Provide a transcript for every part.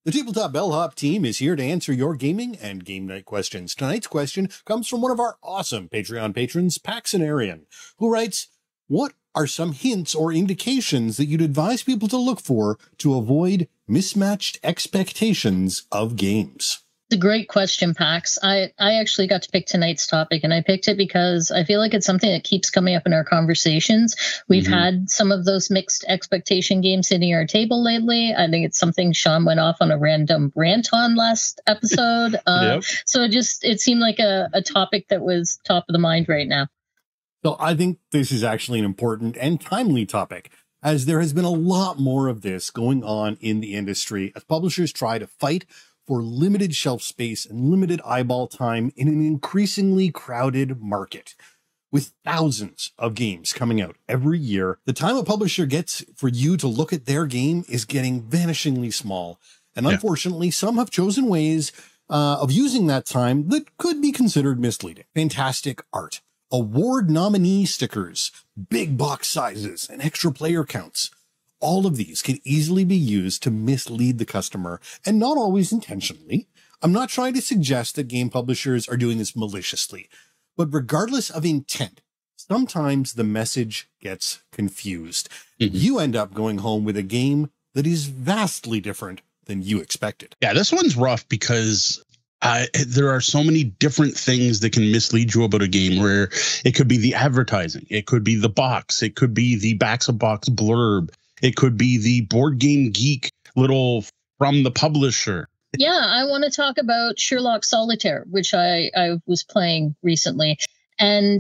The Tabletop Bellhop team is here to answer your gaming and game night questions. Tonight's question comes from one of our awesome Patreon patrons, Paxonarian, who writes, what are some hints or indications that you'd advise people to look for to avoid mismatched expectations of games? It's a great question, Pax. I actually got to pick tonight's topic, and I picked it because I feel like it's something that keeps coming up in our conversations. We've had some of those mixed expectation games hitting our table lately. I think it's something Sean went off on a random rant on last episode. So it seemed like a topic that was top of the mind right now. So I think this is actually an important and timely topic, as there has been a lot more of this going on in the industry as publishers try to fight for limited shelf space and limited eyeball time in an increasingly crowded market. With thousands of games coming out every year, the time a publisher gets for you to look at their game is getting vanishingly small. And unfortunately, some have chosen ways of using that time that could be considered misleading. Fantastic art, award nominee stickers, big box sizes, and extra player counts. All of these can easily be used to mislead the customer, and not always intentionally. I'm not trying to suggest that game publishers are doing this maliciously, but regardless of intent, sometimes the message gets confused. You end up going home with a game that is vastly different than you expected. Yeah, this one's rough because there are so many different things that can mislead you about a game, where it could be the advertising, it could be the box, it could be the backs of box blurb, it could be the Board Game Geek little from the publisher. Yeah, I want to talk about Sherlock Solitaire, which I was playing recently. And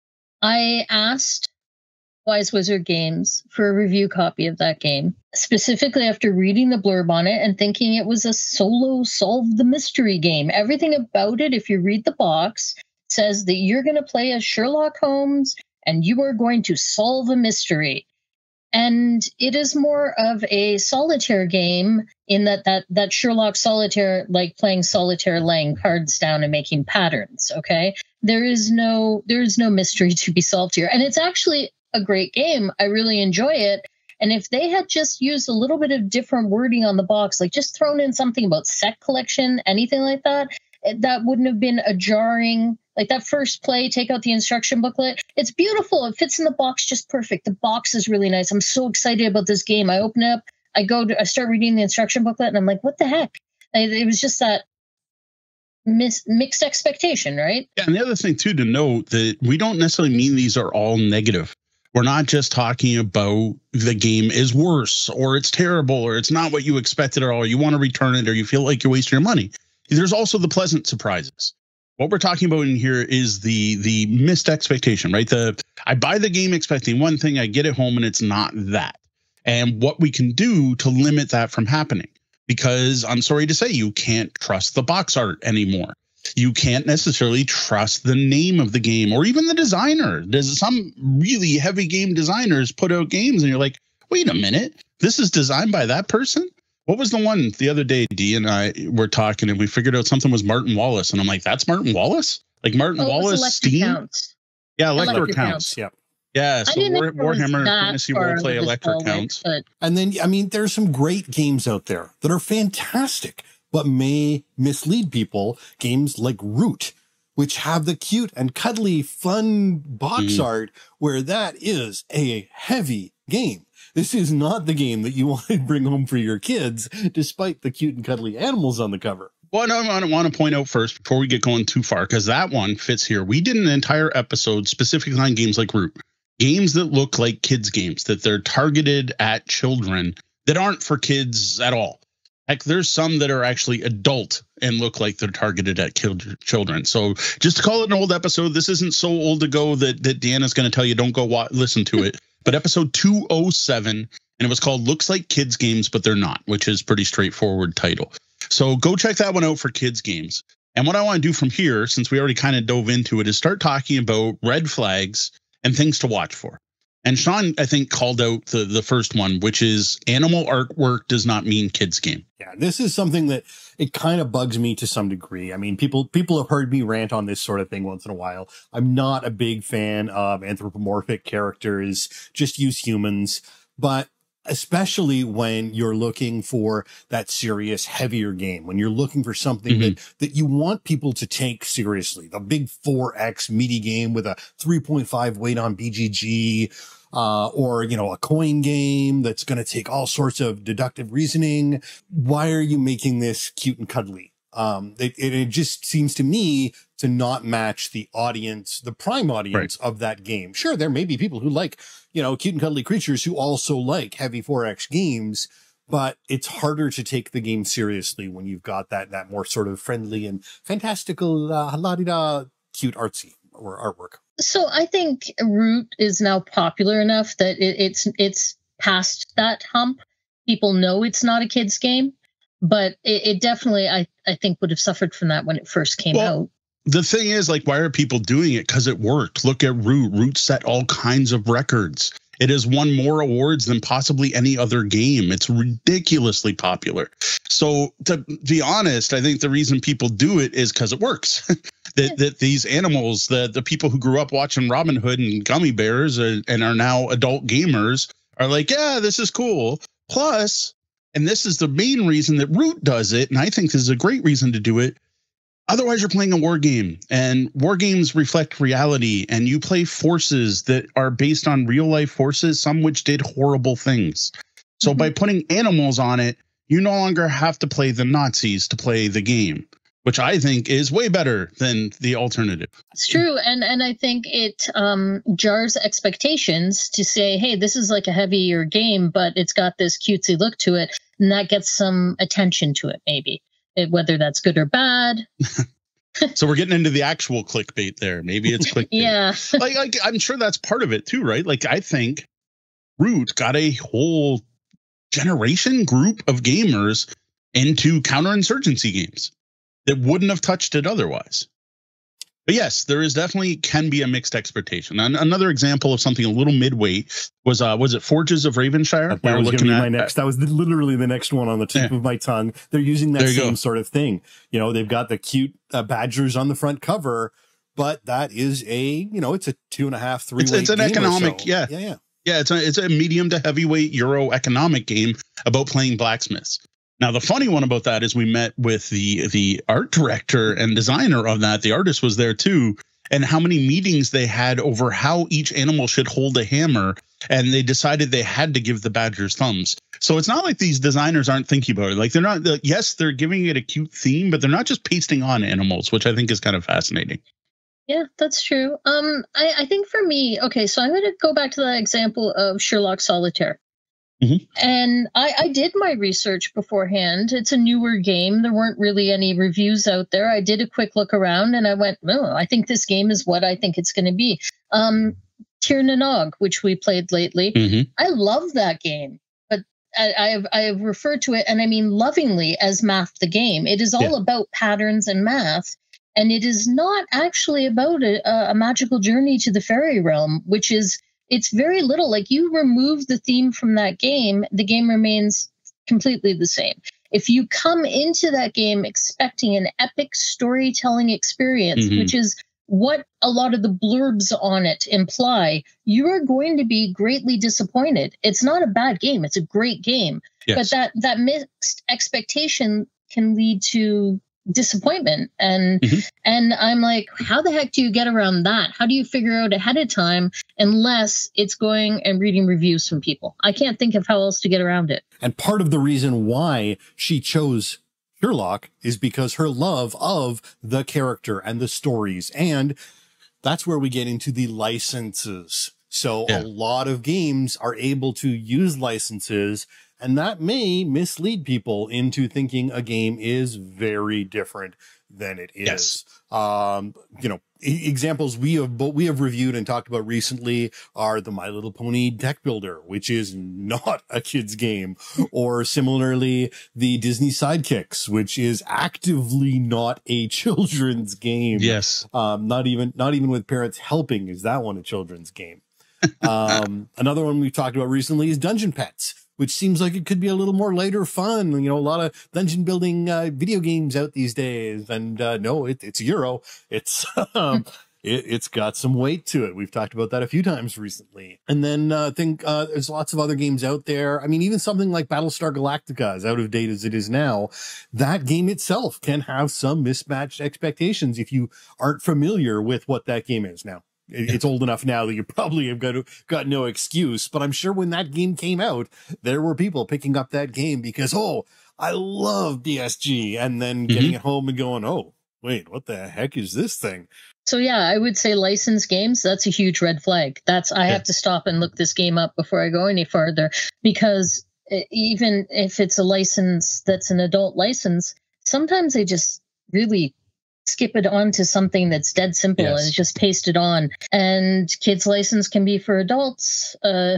I asked Wise Wizard Games for a review copy of that game, specifically after reading the blurb on it and thinking it was a solo solve the mystery game. Everything about it, if you read the box, says that you're going to play as Sherlock Holmes and you are going to solve a mystery. And it is more of a solitaire game in that Sherlock Solitaire, like playing solitaire, laying cards down and making patterns. Okay, there is no mystery to be solved here, and it's actually a great game. I really enjoy it. And if they had just used a little bit of different wording on the box, like just thrown in something about set collection, anything like that, that wouldn't have been a jarring. Like that first play, take out the instruction booklet. It's beautiful. It fits in the box just perfect. The box is really nice. I'm so excited about this game. I open it up, I start reading the instruction booklet, and I'm like, what the heck? It was just that mixed expectation, right? Yeah, and the other thing, too, to note that we don't necessarily mean these are all negative. We're not just talking about the game is worse or it's terrible or it's not what you expected at all. You want to return it or you feel like you're wasting your money. There's also the pleasant surprises. What we're talking about in here is the missed expectation, right? I buy the game expecting one thing, I get it home and it's not that. And what we can do to limit that from happening, because I'm sorry to say, you can't trust the box art anymore. You can't necessarily trust the name of the game or even the designer. There's some really heavy game designers put out games and you're like, wait a minute, this is designed by that person? What was the one the other day? Dee and I were talking and we figured out something was Martin Wallace. And I'm like, that's Martin Wallace? Like Martin Wallace Steam? Counts. Yeah, Electric Counts. Yep. Yeah, so Warhammer Fantasy Roleplay Electric Counts. And then, I mean, there's some great games out there that are fantastic, but may mislead people. Games like Root, which have the cute and cuddly fun box art, where that is a heavy game. This is not the game that you want to bring home for your kids, despite the cute and cuddly animals on the cover. Well, I want to point out first, before we get going too far, because that one fits here. We did an entire episode specifically on games like Root. Games that look like kids' games, that they're targeted at children, that aren't for kids at all. Heck, there's some that are actually adult and look like they're targeted at children. So just to call it an old episode, this isn't so old ago that Deanna's going to tell you don't go listen to it. But episode 207, and it was called Looks Like Kids Games, But They're Not, which is pretty straightforward title. So go check that one out for kids games. And what I want to do from here, since we already kind of dove into it, is start talking about red flags and things to watch for. And Sean, I think, called out the first one, which is animal artwork does not mean kids game. Yeah, this is something that it kind of bugs me to some degree. I mean, people have heard me rant on this sort of thing once in a while. I'm not a big fan of anthropomorphic characters, just use humans. But especially when you're looking for that serious, heavier game, when you're looking for something that you want people to take seriously, the big 4X meaty game with a 3.5 weight on BGG, or, you know, a coin game that's going to take all sorts of deductive reasoning. Why are you making this cute and cuddly? It just seems to me to not match the audience, the prime audience of that game. Sure, there may be people who like, you know, cute and cuddly creatures who also like heavy 4X games, but it's harder to take the game seriously when you've got that more sort of friendly and fantastical, la-di-da, cute artsy or artwork. So I think Root is now popular enough that it's past that hump. People know it's not a kid's game, but it definitely, I think, would have suffered from that when it first came out. The thing is, like, why are people doing it? Because it worked. Look at Root. Root set all kinds of records. It has won more awards than possibly any other game. It's ridiculously popular. So to be honest, I think the reason people do it is because it works. that these animals, the people who grew up watching Robin Hood and Gummy Bears and are now adult gamers are like, yeah, this is cool. Plus, and this is the main reason that Root does it, and I think this is a great reason to do it. Otherwise, you're playing a war game, and war games reflect reality, and you play forces that are based on real life forces, some which did horrible things. So by putting animals on it, you no longer have to play the Nazis to play the game, which I think is way better than the alternative. It's true. And I think it jars expectations to say, hey, this is like a heavier game, but it's got this cutesy look to it. And that gets some attention to it, maybe. Whether that's good or bad. So we're getting into the actual clickbait there. Maybe it's clickbait. Yeah. like I'm sure that's part of it too, right? Like I think Root got a whole generation group of gamers into counterinsurgency games that wouldn't have touched it otherwise. But yes, there is definitely can be a mixed expectation. And another example of something a little midweight was it Forges of Ravenshire? That was going to be my next. That was literally the next one on the tip of my tongue. They're using that same sort of thing. You know, they've got the cute badgers on the front cover, but that is it's a 2.5, 3 weight. It's an economic, yeah. It's a medium to heavyweight Euro economic game about playing blacksmiths. Now, the funny one about that is we met with the art director and designer of that. The artist was there, too, and how many meetings they had over how each animal should hold a hammer. And they decided they had to give the badgers thumbs. So it's not like these designers aren't thinking about it. Like they're not. Yes, they're giving it a cute theme, but they're not just pasting on animals, which I think is kind of fascinating. Yeah, that's true. I think for me, okay, so I'm going to go back to that example of Sherlock Solitaire. And I did my research beforehand. It's a newer game. There weren't really any reviews out there. I did a quick look around and I went, oh, I think this game is what I think it's going to be. Tir na Nog, which we played lately. I love that game, but I have referred to it, and I mean lovingly, as Math the Game. It is all about patterns and math, and it is not actually about a magical journey to the fairy realm, which is... It's very little. Like, you remove the theme from that game, the game remains completely the same. If you come into that game expecting an epic storytelling experience, which is what a lot of the blurbs on it imply, you are going to be greatly disappointed. It's not a bad game. It's a great game. But that mixed expectation can lead to disappointment. And I'm like, how the heck do you get around that? How do you figure out ahead of time unless it's going and reading reviews from people? I can't think of how else to get around it. And part of the reason why she chose Sherlock is because her love of the character and the stories. And that's where we get into the licenses. So a lot of games are able to use licenses, and that may mislead people into thinking a game is very different than it is. Examples we have reviewed and talked about recently are the My Little Pony deck builder, which is not a kid's game, or similarly the Disney Sidekicks, which is actively not a children's game. Not even with parents helping is that one a children's game. Another one we've talked about recently is Dungeon Pets, which seems like it could be a little more lighter fun. You know, a lot of dungeon building video games out these days. And no, it's Euro. It's It's got some weight to it. We've talked about that a few times recently. And then I think there's lots of other games out there. I mean, even something like Battlestar Galactica, as out of date as it is now, that game itself can have some mismatched expectations if you aren't familiar with what that game is now. It's old enough now that you probably have got no excuse. But I'm sure when that game came out, there were people picking up that game because, oh, I love BSG, and then getting it home and going, oh, wait, what the heck is this thing? So yeah, I would say licensed games, that's a huge red flag. I have to stop and look this game up before I go any farther, because even if it's a license that's an adult license, sometimes they just really skip it on to something that's dead simple and just paste it on. And kids license can be for adults.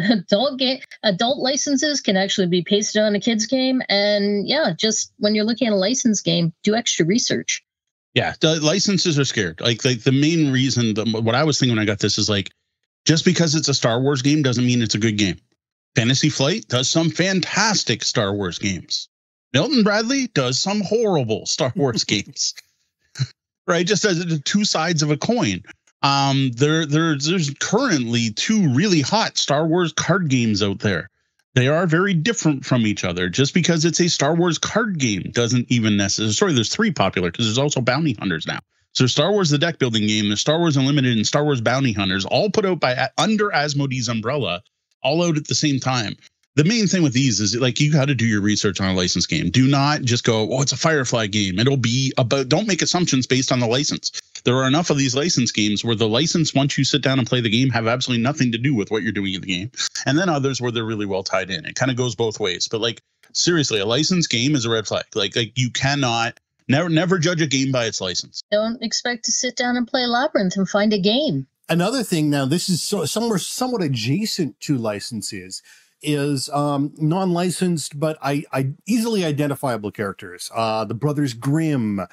Adult licenses can actually be pasted on a kids game. And yeah, just when you're looking at a licensed game, do extra research. Yeah, the licenses are scared. Like the main reason, what I was thinking when I got this is like, just because it's a Star Wars game doesn't mean it's a good game. Fantasy Flight does some fantastic Star Wars games. Milton Bradley does some horrible Star Wars games. Right, just as the two sides of a coin. There's currently 2 really hot Star Wars card games out there. They are very different from each other. Just because it's a Star Wars card game doesn't even necessarily. Sorry, there's 3 popular because there's also Bounty Hunters now. So Star Wars, the deck building game, there's Star Wars Unlimited, and Star Wars Bounty Hunters, all put out by under Asmodee's umbrella, all out at the same time. The main thing with these is like you got to do your research on a licensed game. Do not just go, oh, it's a Firefly game. It'll be about. Don't make assumptions based on the license. There are enough of these licensed games where the license, once you sit down and play the game, have absolutely nothing to do with what you're doing in the game. And then others where they're really well tied in. It kind of goes both ways. But like seriously, a licensed game is a red flag. Like you cannot never judge a game by its license. Don't expect to sit down and play Labyrinth and find a game. Another thing, now this is somewhat adjacent to licenses, is non-licensed but I easily identifiable characters. The Brothers Grimm.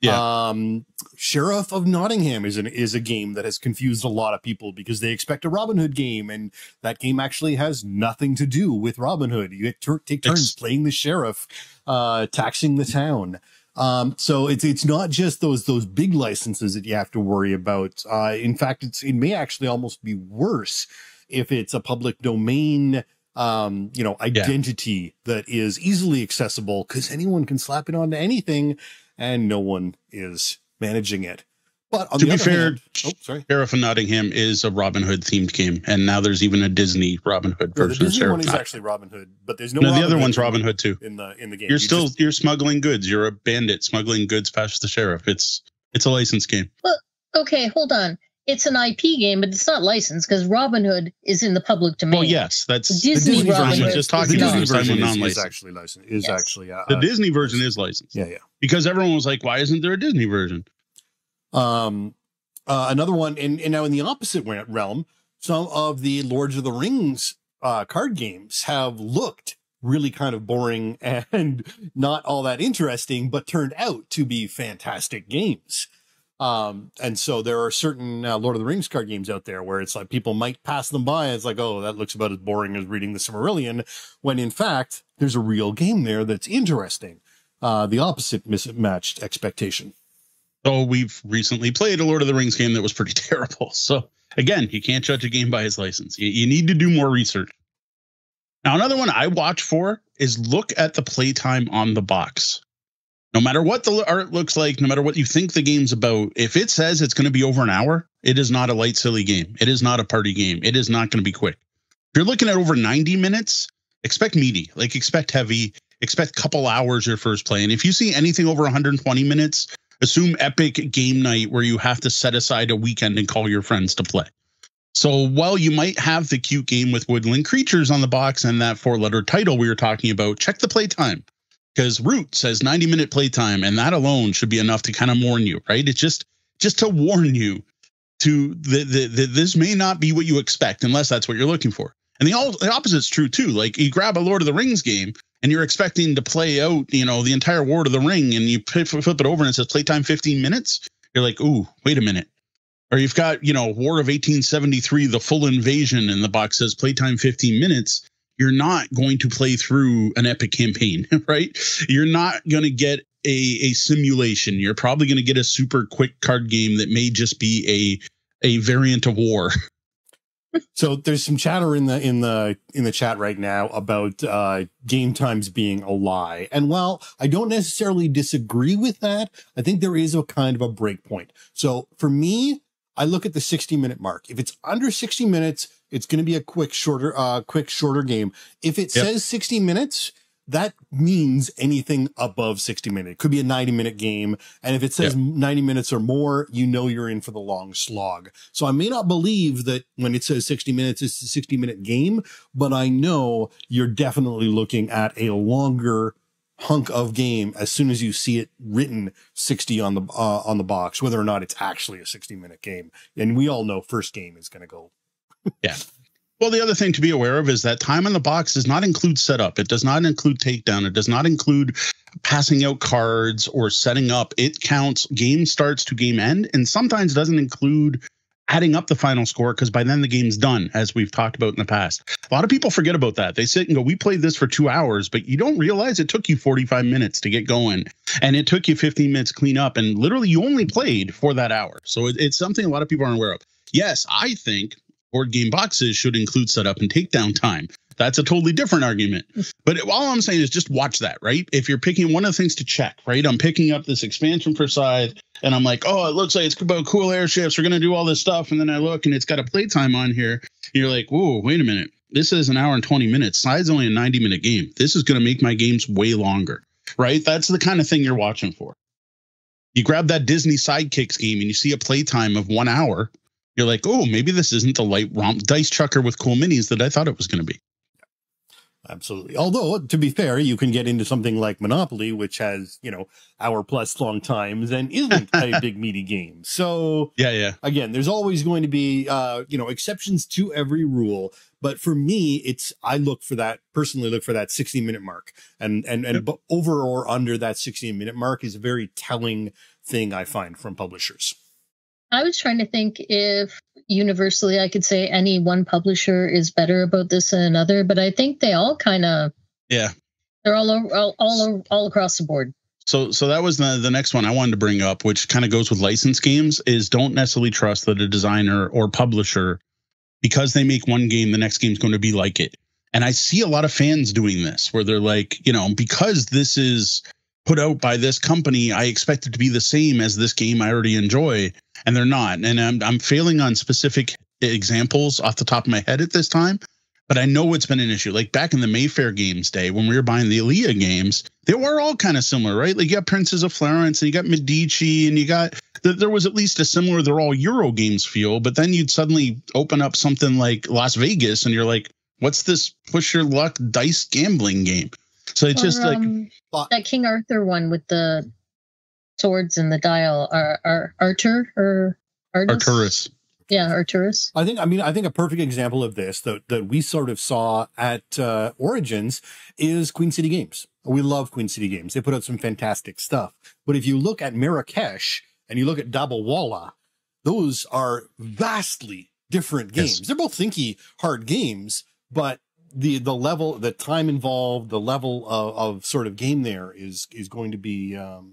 Sheriff of Nottingham is a game that has confused a lot of people because they expect a Robin Hood game, and that game actually has nothing to do with Robin Hood. You take turns playing the sheriff, taxing the town. So it's not just those big licenses that you have to worry about. In fact, it may actually almost be worse if it's a public domain identity that is easily accessible, because anyone can slap it onto anything and no one is managing it. But on to the be other fair, hand, Sheriff of Nottingham is a Robin Hood themed game, and now there's even a Disney Robin Hood version. The Disney one is actually Robin Hood, but there's no. The other one's Robin Hood too. In the game, you're smuggling goods. You're a bandit smuggling goods past the sheriff. It's a licensed game. Well, okay, hold on. It's an IP game, but it's not licensed because Robin Hood is in the public domain. Oh yes, that's the Disney version. Just talking about this time is actually licensed. The Disney version is licensed. Yeah. Because everyone was like, "Why isn't there a Disney version?" Another one, and now in the opposite realm, some of the Lords of the Rings card games have looked really kind of boring and not all that interesting, but turned out to be fantastic games. And so there are certain Lord of the Rings card games out there where it's like people might pass them by. And it's like, oh, that looks about as boring as reading the Silmarillion, when in fact, there's a real game there that's interesting. The opposite mismatched expectation. So we've recently played a Lord of the Rings game that was pretty terrible. So again, you can't judge a game by its license. You need to do more research. Now, another one I watch for is look at the playtime on the box. No matter what the art looks like, no matter what you think the game's about, if it says it's going to be over an hour, it is not a light, silly game. It is not a party game. It is not going to be quick. If you're looking at over 90 minutes, expect meaty, like expect heavy, expect a couple hours your first play. And if you see anything over 120 minutes, assume epic game night where you have to set aside a weekend and call your friends to play. So while you might have the cute game with woodland creatures on the box and that 4-letter title we were talking about, check the playtime. Because Root says 90-minute playtime, and that alone should be enough to kind of warn you, right? It's just to warn you to this may not be what you expect unless that's what you're looking for. And the opposite is true too. Like you grab a Lord of the Rings game and you're expecting to play out, the entire Lord of the Ring, and you flip it over and it says playtime 15 minutes. You're like, ooh, wait a minute. Or you've got, War of 1873, the full invasion, and the box says playtime 15 minutes. You're not going to play through an epic campaign, right? You're not going to get a simulation. You're probably going to get a super quick card game that may just be a variant of war. So there's some chatter in the chat right now about game times being a lie. And while I don't necessarily disagree with that, I think there is a kind of a break point. So for me, I look at the 60-minute mark. If it's under 60 minutes, it's going to be a quick, shorter game. If it says 60 minutes, that means anything above 60 minutes. It could be a 90-minute game. And if it says 90 minutes or more, you know you're in for the long slog. So I may not believe that when it says 60 minutes, it's a 60-minute game, but I know you're definitely looking at a longer hunk of game as soon as you see it written 60 on the box, whether or not it's actually a 60-minute game. And we all know first game is going to go. Yeah. Well, the other thing to be aware of is that time on the box does not include setup. It does not include takedown. It does not include passing out cards or setting up. It counts game starts to game end, and sometimes doesn't include adding up the final score, because by then the game's done, as we've talked about in the past. A lot of people forget about that. They sit and go, we played this for 2 hours, but you don't realize it took you 45 minutes to get going, and it took you 15 minutes to clean up, and literally you only played for that hour. So it's something a lot of people aren't aware of. Yes, I think board game boxes should include setup and takedown time. That's a totally different argument. But all I'm saying is just watch that, right? If you're picking one of the things to check, right? I'm picking up this expansion for Scythe, and I'm like, oh, it looks like it's about cool airships. We're going to do all this stuff. And then I look, and it's got a playtime on here. And you're like, whoa, wait a minute. This is an hour and 20 minutes. Scythe's only a 90-minute game. This is going to make my games way longer, right? That's the kind of thing you're watching for. You grab that Disney Sidekicks game, and you see a playtime of 1 hour. You're like, oh, maybe this isn't the light romp dice chucker with cool minis that I thought it was going to be. Absolutely. Although, to be fair, you can get into something like Monopoly, which has, hour-plus long times and isn't a big, meaty game. So, again, there's always going to be, exceptions to every rule. But for me, I personally look for that 60-minute mark. And over or under that 60-minute mark is a very telling thing I find from publishers. I was trying to think if universally I could say any one publisher is better about this than another, but I think they all kind of, they're all across the board. So that was the next one I wanted to bring up, which kind of goes with licensed games, is don't necessarily trust that a designer or publisher, because they make one game, the next game is going to be like it. And I see a lot of fans doing this where they're like, because this is put out by this company, I expect it to be the same as this game I already enjoy. And they're not. And I'm failing on specific examples off the top of my head at this time, but I know it's been an issue. Like back in the Mayfair Games day, when we were buying the Elia games, they were all kind of similar, right? Like you got Princes of Florence and you got Medici and you got, there was at least a similar, they're all Euro games feel, but then you'd suddenly open up something like Las Vegas and you're like, what's this push your luck dice gambling game? So it's just like that King Arthur one with the swords and the dial Arturus. Yeah, Arturus. I think a perfect example of this that we sort of saw at Origins is Queen City Games. We love Queen City Games. They put out some fantastic stuff. But if you look at Marrakesh and you look at Dabawala, those are vastly different games. Yes. They're both thinky, hard games, but the level, the time involved, the level of sort of game there is going to be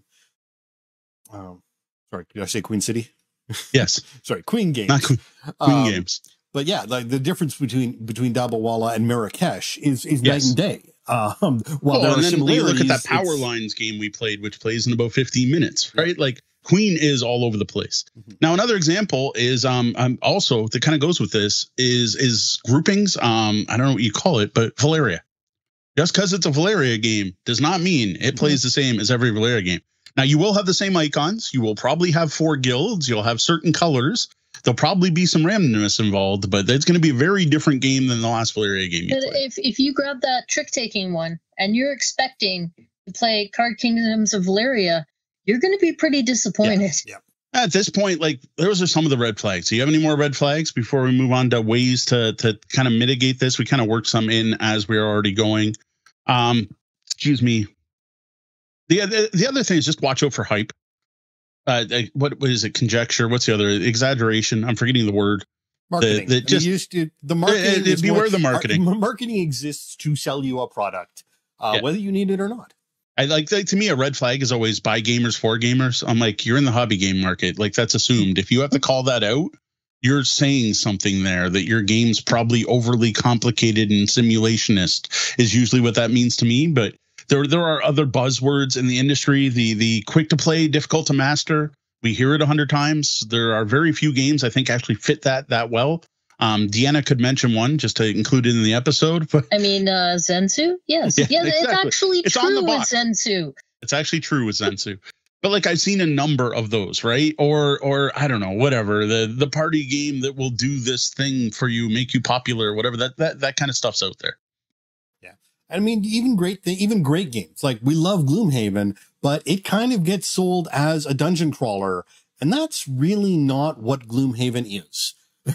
sorry, did I say Queen City? Yes. Sorry, Queen Games. Not Queen Games. But yeah, like the difference between Dabawala and Marrakesh is night and day. And then you look at that Power Lines game we played, which plays in about 15 minutes, right? Like Queen is all over the place. Mm-hmm. Now, another example is also that kind of goes with this is groupings. I don't know what you call it, but Valeria. Just because it's a Valeria game does not mean it plays the same as every Valeria game. Now, you will have the same icons. You will probably have 4 guilds. You'll have certain colors. There'll probably be some randomness involved, but it's going to be a very different game than the last Valeria game you played. If you grab that trick-taking one and you're expecting to play Card Kingdoms of Valeria, you're going to be pretty disappointed. Yeah. At this point, like, those are some of the red flags. Do you have any more red flags before we move on to ways to kind of mitigate this? We kind of worked some in as we are already going. Excuse me. The other thing is just watch out for hype. What is it? Conjecture. What's the other? Exaggeration. I'm forgetting the word. Marketing. The marketing. Beware the marketing. Marketing exists to sell you a product, whether you need it or not. I like to me, a red flag is always by gamers for gamers. I'm like, you're in the hobby game market. Like that's assumed. If you have to call that out, you're saying something there, that your game's probably overly complicated and simulationist is usually what that means to me. But there are other buzzwords in the industry. The quick to play, difficult to master. We hear it 100 times. There are very few games I think actually fit that well. Deanna could mention one just to include it in the episode. But I mean, Zensu? Yes. Yeah, exactly. It's actually true with Zensu. It's actually true with Zensu. But like, I've seen a number of those, right? Or I don't know, whatever, the party game that will do this thing for you, make you popular, whatever, that kind of stuff's out there. Yeah. I mean, even great games. Like, we love Gloomhaven, but it kind of gets sold as a dungeon crawler, and that's really not what Gloomhaven is.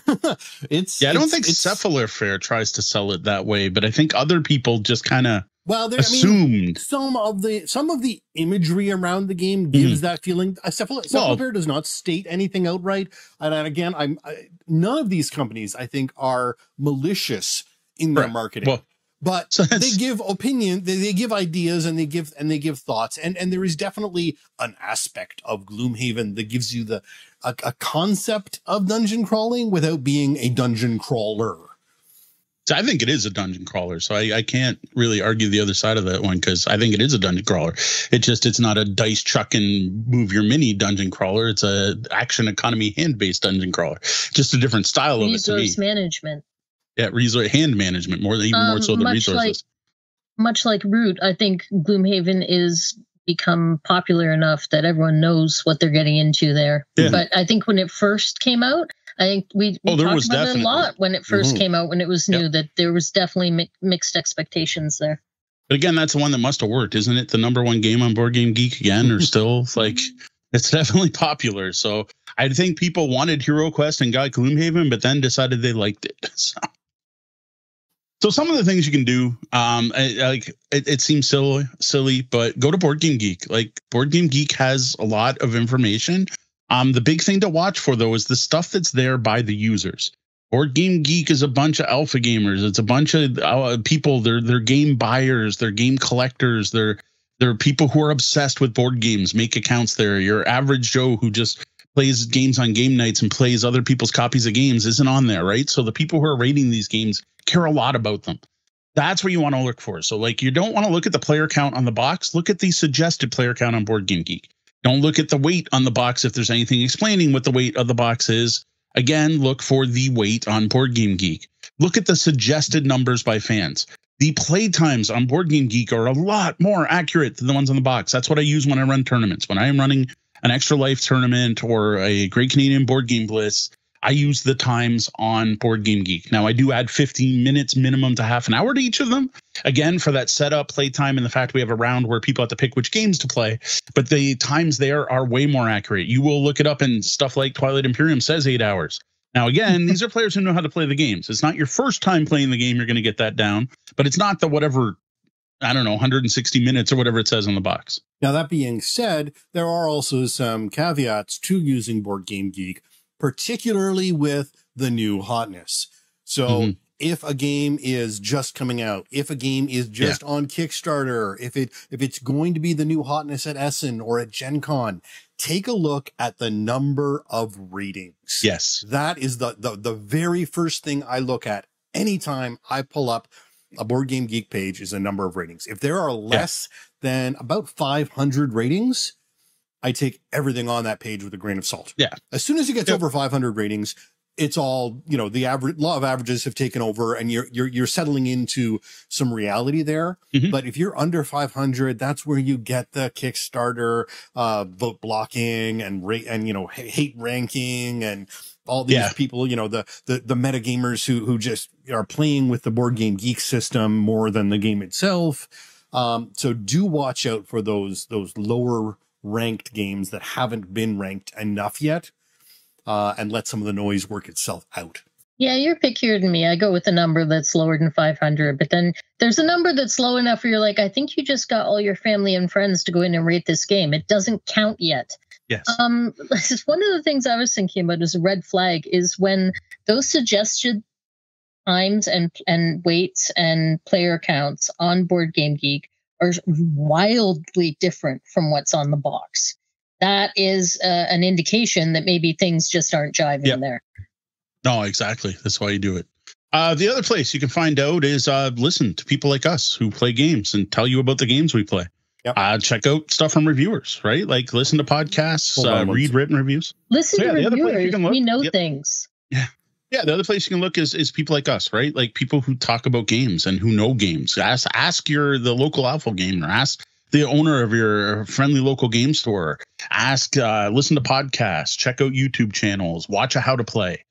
I don't think Cephalofair Fair tries to sell it that way, but I think other people just kind of assumed. Some of the imagery around the game gives that feeling. Cephalofair does not state anything outright, and again, none of these companies I think are malicious in their marketing. Well, but they give opinion, they give ideas, and they give thoughts, and there is definitely an aspect of Gloomhaven that gives you a concept of dungeon crawling without being a dungeon crawler. So I think it is a dungeon crawler, so I can't really argue the other side of that one, because I think it is a dungeon crawler. It's not a dice chuck and move your mini dungeon crawler. It's a action economy hand-based dungeon crawler. Just a different style of it to me. Resource management. Yeah, hand management more so than resources. Much like Root, I think Gloomhaven is become popular enough that everyone knows what they're getting into there. Yeah. But I think when it first came out, I think we talked about it a lot when it first came out, when it was new, that there was definitely mixed expectations there. But again, that's the one that must have worked, isn't it? The #1 game on Board Game Geek again, or still like, it's definitely popular. So I think people wanted Hero Quest and got Gloomhaven, but then decided they liked it. So some of the things you can do, it seems silly, but go to Board Game Geek. Like, Board Game Geek has a lot of information. The big thing to watch for, though, is the stuff that's there by the users. Board Game Geek is a bunch of alpha gamers. It's a bunch of people. They're game buyers. They're game collectors. They're people who are obsessed with board games, make accounts there. Your average Joe who just plays games on game nights and plays other people's copies of games isn't on there, right? So the people who are rating these games care a lot about them. That's what you want to look for. So, like, you don't want to look at the player count on the box. Look at the suggested player count on Board Game Geek. Don't look at the weight on the box if there's anything explaining what the weight of the box is. Again, look for the weight on Board Game Geek. Look at the suggested numbers by fans. The play times on Board Game Geek are a lot more accurate than the ones on the box. That's what I use when I run tournaments. When I am running an Extra Life tournament or a Great Canadian Board Game Blitz, I use the times on Board Game Geek. Now, I do add 15 minutes minimum to half an hour to each of them. Again, for that setup, playtime, and the fact we have a round where people have to pick which games to play. But the times there are way more accurate. You will look it up, and stuff like Twilight Imperium says 8 hours. Now, again, these are players who know how to play the games. It's not your first time playing the game you're going to get that down, but it's not the whatever, I don't know, 160 minutes or whatever it says on the box. Now, that being said, there are also some caveats to using Board Game Geek, particularly with the new hotness. So if a game is just coming out, if a game is just on Kickstarter, if it's going to be the new hotness at Essen or at Gen Con, take a look at the number of ratings. Yes. That is the very first thing I look at anytime I pull up a Board Game Geek page, is a number of ratings. If there are less than about 500 ratings, I take everything on that page with a grain of salt. Yeah. As soon as it gets over 500 ratings, it's all, the average law of averages have taken over, and you're settling into some reality there. But if you're under 500, that's where you get the Kickstarter, vote blocking and hate ranking and all these people, the metagamers who just are playing with the Board Game Geek system more than the game itself. So do watch out for those lower ranked games that haven't been ranked enough yet, and let some of the noise work itself out. Yeah, you're pickier than me. I go with a number that's lower than 500, but then there's a number that's low enough where you're like, I think you just got all your family and friends to go in and rate this game. It doesn't count yet. Yes. One of the things I was thinking about as a red flag is when those suggested times and weights and player counts on Board Game Geek are wildly different from what's on the box. That is an indication that maybe things just aren't jiving there. No, exactly. That's why you do it. The other place you can find out is listen to people like us who play games and tell you about the games we play. Yep. Check out stuff from reviewers, right? Like listen to podcasts, read written reviews. Listen to reviewers. We know things. Yeah. Yeah, the other place you can look is people like us, right? Like people who talk about games and who know games. Ask the local alpha gamer. Ask the owner of your friendly local game store. Listen to podcasts. Check out YouTube channels. Watch a How to Play.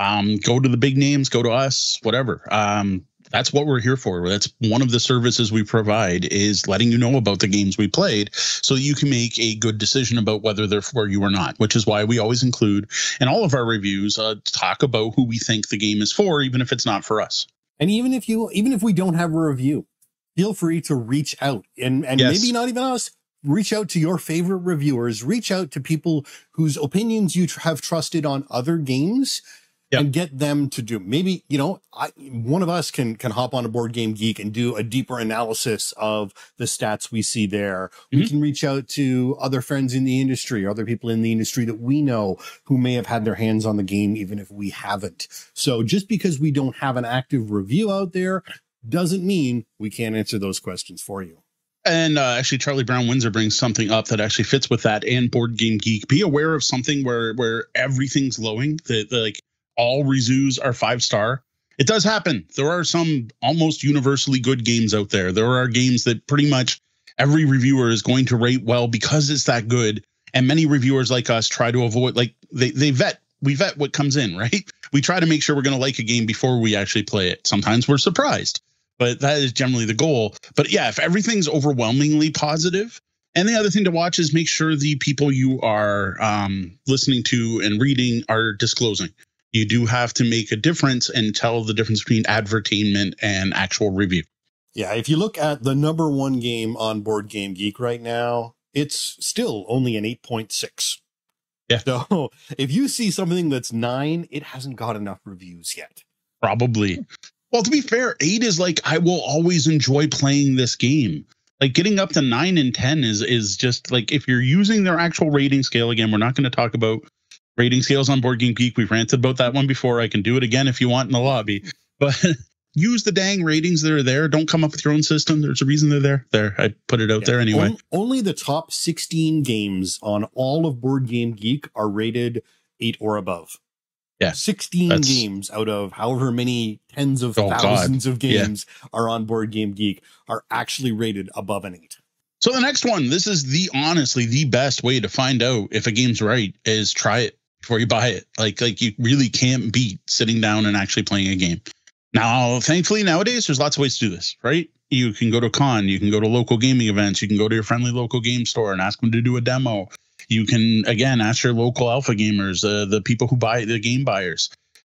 Go to the big names. Go to us. Whatever. That's what we're here for. That's one of the services we provide, is letting you know about the games we played so you can make a good decision about whether they're for you or not, which is why we always include in all of our reviews, talk about who we think the game is for, even if it's not for us. And even if we don't have a review, feel free to reach out and yes. Maybe not even us. Reach out to your favorite reviewers, reach out to people whose opinions you have trusted on other games. Yep. And get them to do, maybe, one of us can hop on a Board Game Geek and do a deeper analysis of the stats we see there. Mm-hmm. We can reach out to other friends in the industry, or other people in the industry that we know who may have had their hands on the game, even if we haven't. So just because we don't have an active review out there doesn't mean we can't answer those questions for you. And actually, Charlie Brown Windsor brings something up that actually fits with that and Board Game Geek. Be aware of something where everything's glowing, like all reviews are 5-star. It does happen. There are some almost universally good games out there. There are games that pretty much every reviewer is going to rate well because it's that good. And many reviewers like us try to avoid, like we vet what comes in, right? We try to make sure we're going to like a game before we actually play it. Sometimes we're surprised, but that is generally the goal. But yeah, if everything's overwhelmingly positive, and the other thing to watch is make sure the people you are listening to and reading are disclosing. You do have to make a difference and tell the difference between advertainment and actual review. Yeah, if you look at the #1 game on Board Game Geek right now, it's still only an 8.6. Yeah. So if you see something that's 9, it hasn't got enough reviews yet. Probably. Well, to be fair, 8 is like, I will always enjoy playing this game. Like getting up to 9 and 10 is just like, if you're using their actual rating scale, again, we're not going to talk about rating scales on Board Game Geek. We've ranted about that one before. I can do it again if you want in the lobby. But use the dang ratings that are there. Don't come up with your own system. There's a reason they're there. There, I put it out there anyway. Only the top 16 games on all of Board Game Geek are rated 8 or above. Yeah, 16 games out of however many tens of thousands of games are on Board Game Geek are actually rated above an 8. So the next one, this is honestly the best way to find out if a game's right, is try it before you buy it. Like you really can't beat sitting down and actually playing a game. Now, thankfully nowadays there's lots of ways to do this, right? You can go to a con, you can go to local gaming events, you can go to your friendly local game store and ask them to do a demo. You can, again, ask your local alpha gamers, the people who buy the game buyers.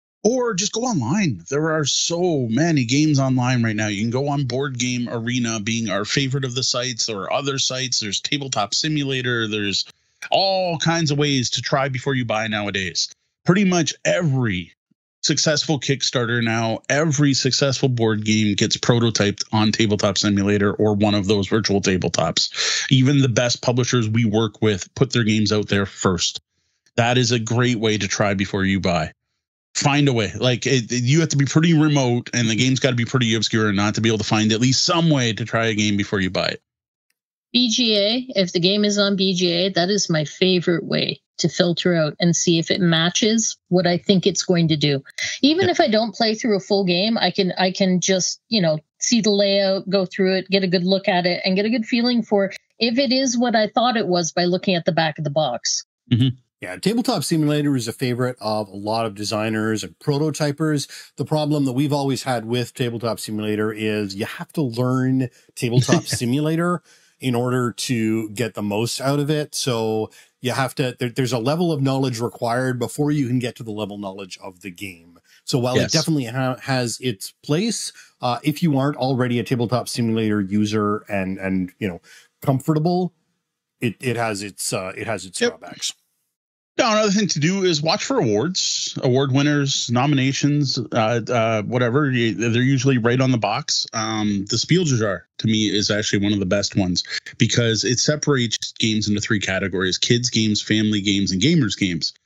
Or just go online. There are so many games online right now. You can go on Board Game Arena, being our favorite of the sites. There are other sites. There's Tabletop Simulator. There's all kinds of ways to try before you buy nowadays. Pretty much every successful Kickstarter now, every successful board game gets prototyped on Tabletop Simulator or one of those virtual tabletops. Even the best publishers we work with put their games out there first. That is a great way to try before you buy. Find a way. Like you have to be pretty remote and the game's got to be pretty obscure not to be able to find at least some way to try a game before you buy it. BGA, if the game is on BGA, that is my favorite way to filter out and see if it matches what I think it's going to do. Even if I don't play through a full game, I can just, see the layout, go through it, get a good look at it, and get a good feeling for if it is what I thought it was by looking at the back of the box. Mm-hmm. Yeah, Tabletop Simulator is a favorite of a lot of designers and prototypers. The problem that we've always had with Tabletop Simulator is you have to learn Tabletop Simulator in order to get the most out of it. So you have to, there's a level of knowledge required before you can get to the level knowledge of the game. So while it definitely has its place, if you aren't already a Tabletop Simulator user and comfortable, it has its drawbacks. Now, another thing to do is watch for award winners, nominations, whatever. They're usually right on the box. The Spieljar, to me, is actually one of the best ones because it separates games into 3 categories: kids games, family games, and gamers games.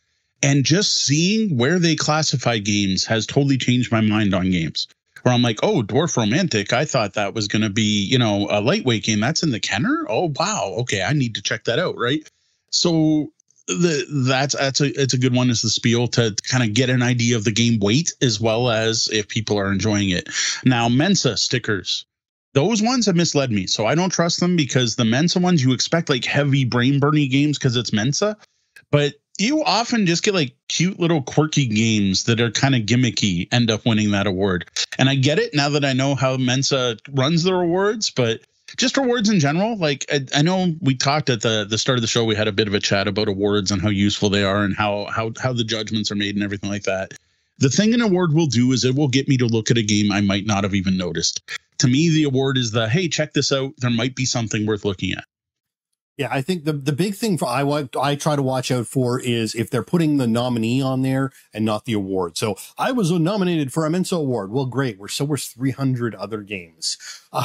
And just seeing where they classify games has totally changed my mind on games. Where I'm like, oh, Dwarf Romantic, I thought that was going to be, you know, a lightweight game. That's in the Kenner? Oh, wow. Okay, I need to check that out, right? So it's a good one, is the spiel to kind of get an idea of the game weight as well as if people are enjoying it. Now, Mensa stickers. Those ones have misled me. So I don't trust them, because the Mensa ones, you expect like heavy brain burning games because it's Mensa. But you often just get like cute little quirky games that are kind of gimmicky end up winning that award. And I get it now that I know how Mensa runs their awards, but just awards in general. Like I know we talked at the start of the show, we had a bit of a chat about awards and how useful they are and how the judgments are made and everything like that. The thing an award will do is it will get me to look at a game I might not have even noticed. To me, the award is the, hey, check this out. There might be something worth looking at. Yeah, I think the big thing for I try to watch out for is if they're putting the nominee on there and not the award. So I was nominated for a Mensa award. Well, great. So were 300 other games.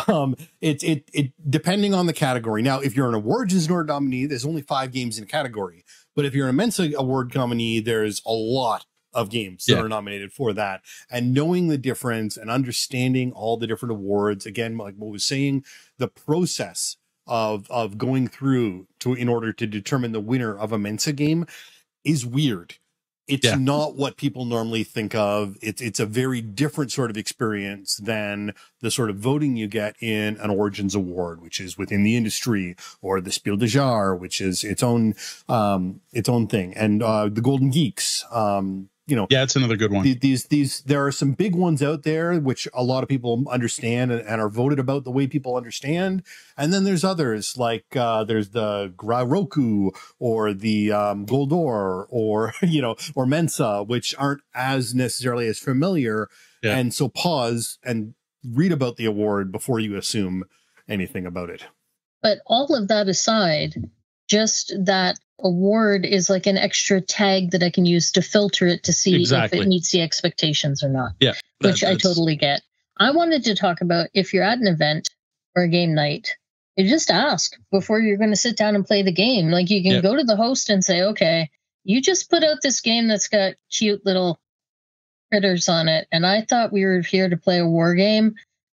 It depending on the category. Now, if you're an awards award nominee, there's only 5 games in a category. But if you're a Mensa award nominee, there's a lot of games that are nominated for that. And knowing the difference and understanding all the different awards, again, like what I was saying, the process of going through in order to determine the winner of a Mensa game is weird. It's not what people normally think of. It's a very different sort of experience than the sort of voting you get in an Origins Award, which is within the industry, or the Spiel des Jahres, which is its own thing, and the Golden Geeks. It's another good one. There are some big ones out there which a lot of people understand and are voted about the way people understand, and then there's others like there's the Graroku or the Goldor or Mensa, which aren't as necessarily as familiar, and so pause and read about the award before you assume anything about it. But all of that aside, just that award is like an extra tag that I can use to filter it to see if it meets the expectations or not. Yeah, which I totally get. I wanted to talk about, if you're at an event or a game night, you just ask before you're going to sit down and play the game. Like, you can go to the host and say, okay, you just put out this game that's got cute little critters on it, and I thought we were here to play a war game.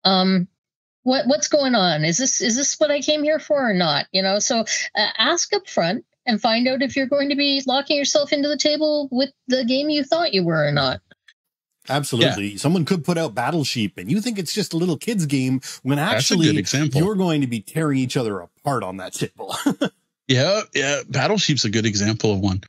What's going on? Is this what I came here for or not? So ask up front and find out if you're going to be locking yourself into the table with the game you thought you were or not. Absolutely. Yeah. Someone could put out Battle Sheep and you think it's just a little kid's game when actually you're going to be tearing each other apart on that table. Yeah. Battle Sheep's a good example of one.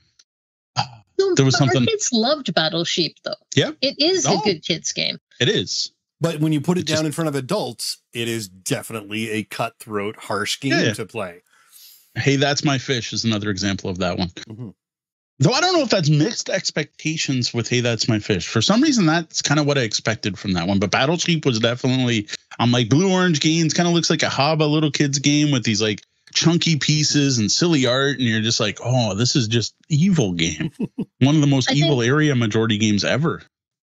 There was something. Our kids loved Battle Sheep, though. Yeah. It is a good kids game. It is. But when you put it down in front of adults, it is definitely a cutthroat, harsh game to play. Hey, That's My Fish is another example of that one. Mm-hmm. Though I don't know if that's mixed expectations with Hey, That's My Fish. For some reason, that's kind of what I expected from that one. But Battle Sheep was definitely, I'm like, Blue Orange Games kind of looks like a Haba little kids game with these like chunky pieces and silly art. And you're just like, oh, this is just evil game. One of the most evil area majority games ever.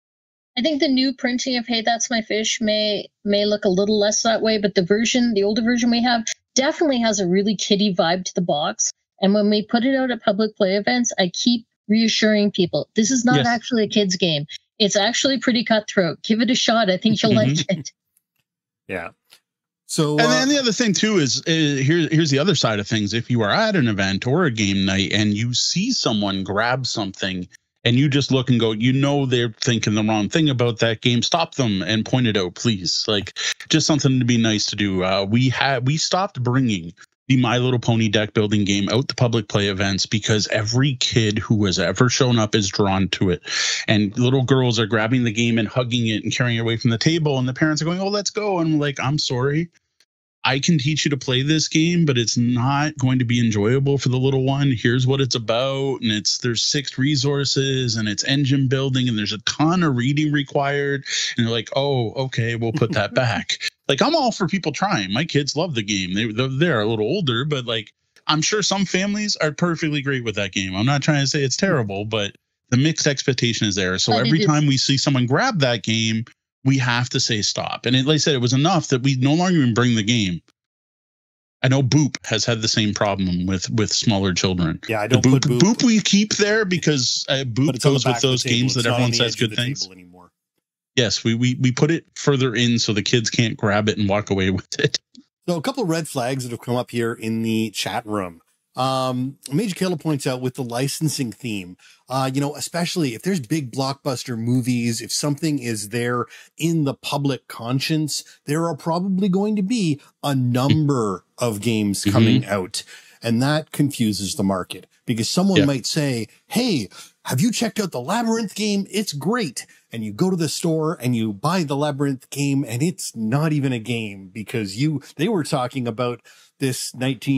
I think the new printing of Hey, That's My Fish may look a little less that way, but the older version we have definitely has a really kiddie vibe to the box. And when we put it out at public play events, I keep reassuring people, this is not actually a kid's game. It's actually pretty cutthroat. Give it a shot. I think you'll like it. Yeah. So, and then the other thing too is here's the other side of things. If you are at an event or a game night and you see someone grab something and you just look and go, they're thinking the wrong thing about that game, stop them and point it out, please. Like, just something to be nice to do. We stopped bringing the My Little Pony deck building game out to public play events because every kid who has ever shown up is drawn to it. And little girls are grabbing the game and hugging it and carrying it away from the table. And the parents are going, oh, let's go. And I'm like, I'm sorry. I can teach you to play this game, but it's not going to be enjoyable for the little one. Here's what it's about. And there's 6 resources and it's engine building and there's a ton of reading required. And they're like, oh, okay, we'll put that back. Like, I'm all for people trying. My kids love the game. They're a little older, but like, I'm sure some families are perfectly great with that game. I'm not trying to say it's terrible, but the mixed expectation is there. So every time we see someone grab that game, we have to say stop. And like I said, it was enough that we no longer even bring the game. I know Boop has had the same problem with smaller children. Yeah, I The don't put Boop. Boop we keep there because Boop goes with those games that everyone says good things. Anymore. Yes, we put it further in so the kids can't grab it and walk away with it. So a couple of red flags that have come up here in the chat room. Major Kayla points out with the licensing theme, especially if there's big blockbuster movies, if something is there in the public conscience, there are probably going to be a number of games coming out. And that confuses the market because someone might say, hey, have you checked out the Labyrinth game? It's great. And you go to the store and you buy the Labyrinth game and it's not even a game because they were talking about this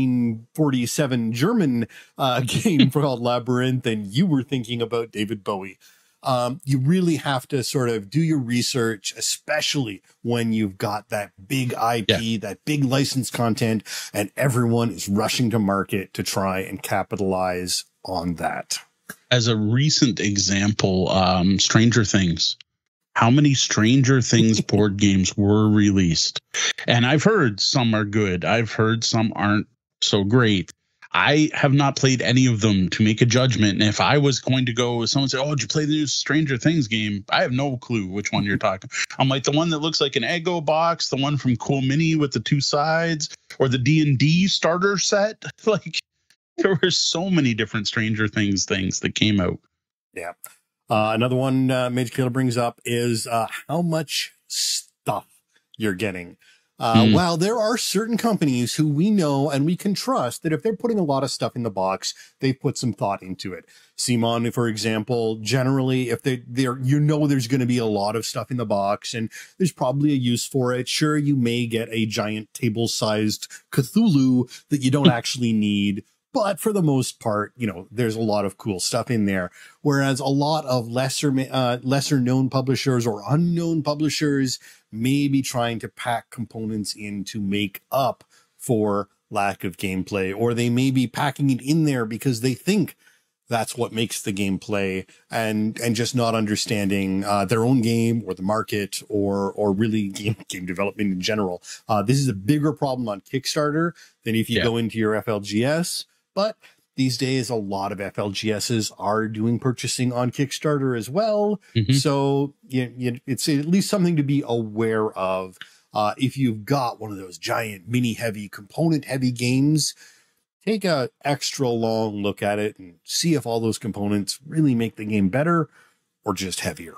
1947 German game called Labyrinth and you were thinking about David Bowie. You really have to sort of do your research, especially when you've got that big IP, that big licensed content, and everyone is rushing to market to try and capitalize on that. As a recent example, Stranger Things. How many Stranger Things board games were released? And I've heard some are good. I've heard some aren't so great. I have not played any of them to make a judgment. And if I was going to go, someone say, oh, did you play the new Stranger Things game? I have no clue which one you're talking. I'm like the one that looks like an Eggo box, the one from Cool Mini with the two sides, or the D&D starter set. Like there were so many different Stranger Things that came out. Yeah. Another one Major Killer brings up is how much stuff you're getting. While there are certain companies who we know and we can trust that if they're putting a lot of stuff in the box, they've put some thought into it. Simon, for example, generally, if there's going to be a lot of stuff in the box and there's probably a use for it. Sure, you may get a giant table-sized Cthulhu that you don't actually need. But for the most part, there's a lot of cool stuff in there. Whereas a lot of lesser known publishers or unknown publishers may be trying to pack components in to make up for lack of gameplay, or they may be packing it in there because they think that's what makes the gameplay and just not understanding their own game or the market or really game development in general. This is a bigger problem on Kickstarter than if you go into your FLGS. But these days, a lot of FLGSs are doing purchasing on Kickstarter as well. So it's at least something to be aware of. If you've got one of those giant mini-heavy, component-heavy games, take a extra long look at it and see if all those components really make the game better or just heavier.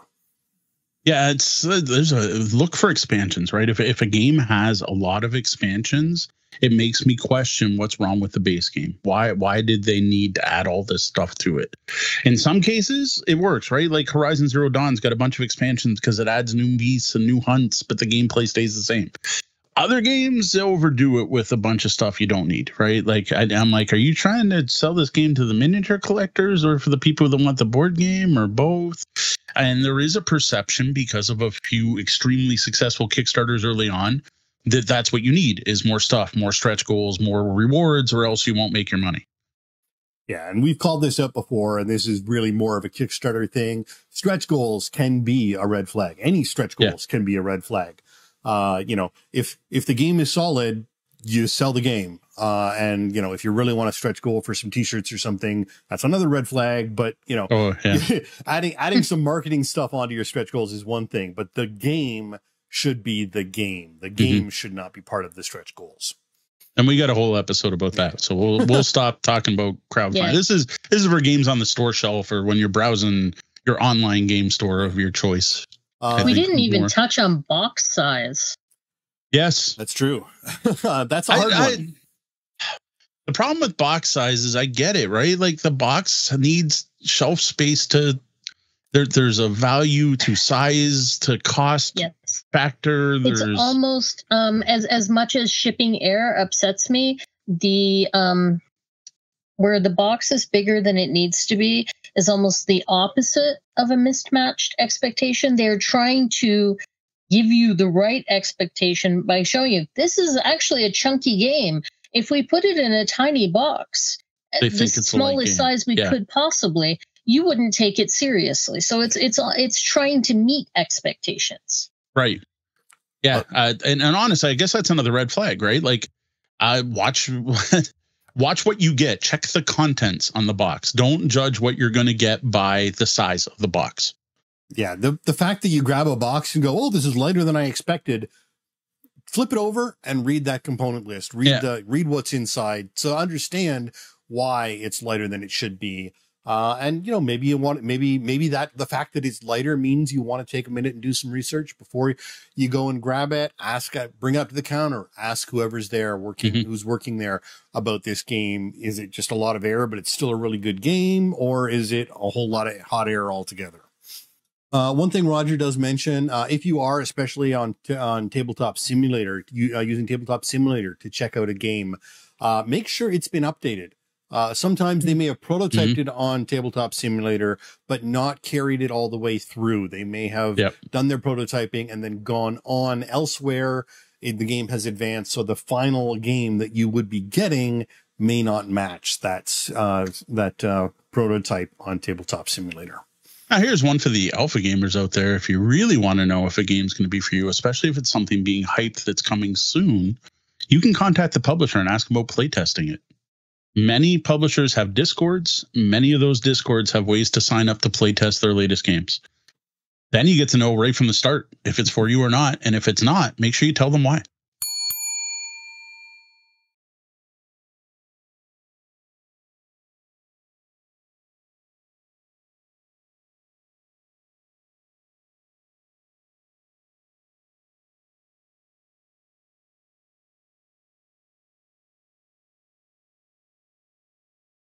Yeah, there's a look for expansions, right? If a game has a lot of expansions, it makes me question what's wrong with the base game. Why did they need to add all this stuff to it? In some cases, it works, right? Like Horizon Zero Dawn's got a bunch of expansions because it adds new beasts and new hunts, but the gameplay stays the same. Other games, they overdo it with a bunch of stuff you don't need, right? Like I'm like, are you trying to sell this game to the miniature collectors or for the people that want the board game or both? And there is a perception because of a few extremely successful Kickstarters early on that's what you need is more stuff, more stretch goals, more rewards, or else you won't make your money. Yeah, and we've called this up before, and this is really more of a Kickstarter thing. Stretch goals can be a red flag. Any stretch goals can be a red flag. If the game is solid, you sell the game. And if you really want a stretch goal for some t-shirts or something, that's another red flag. But, adding some marketing stuff onto your stretch goals is one thing, but the game should be the game. The game should not be part of the stretch goals. And we got a whole episode about that. So we'll stop talking about crowdfunding. Yeah. This is for games on the store shelf or when you're browsing your online game store of your choice. We didn't even touch on box size. Yes, that's true. That's a hard one. The problem with box size is I get it, right? Like the box needs shelf space there's a value to size, to cost factor. It's almost as much as shipping air upsets me, the where the box is bigger than it needs to be is almost the opposite of a mismatched expectation. They're trying to give you the right expectation by showing you this is actually a chunky game. If we put it in a tiny box, the smallest size we could possibly, you wouldn't take it seriously. So it's trying to meet expectations. Right. Yeah. And honestly, I guess that's another red flag, right? Like Watch watch what you get. Check the contents on the box. Don't judge what you're going to get by the size of the box. Yeah, the fact that you grab a box and go, oh, this is lighter than I expected. Flip it over and read that component list. Read what's inside. So understand why it's lighter than it should be. And maybe you want maybe that the fact that it's lighter means you want to take a minute and do some research before you go and grab it. Bring it up to the counter. Ask whoever's there who's working there about this game. Is it just a lot of air, but it's still a really good game, or is it a whole lot of hot air altogether? One thing Roger does mention, if you are especially on Tabletop Simulator, using Tabletop Simulator to check out a game, make sure it's been updated. Sometimes they may have prototyped it on Tabletop Simulator, but not carried it all the way through. They may have done their prototyping and then gone on elsewhere. The game has advanced, so the final game that you would be getting may not match that prototype on Tabletop Simulator. Now, here's one for the alpha gamers out there. If you really want to know if a game's going to be for you, especially if it's something being hyped that's coming soon, you can contact the publisher and ask about playtesting it. Many publishers have Discords. Many of those Discords have ways to sign up to playtest their latest games. Then you get to know right from the start if it's for you or not. And if it's not, make sure you tell them why.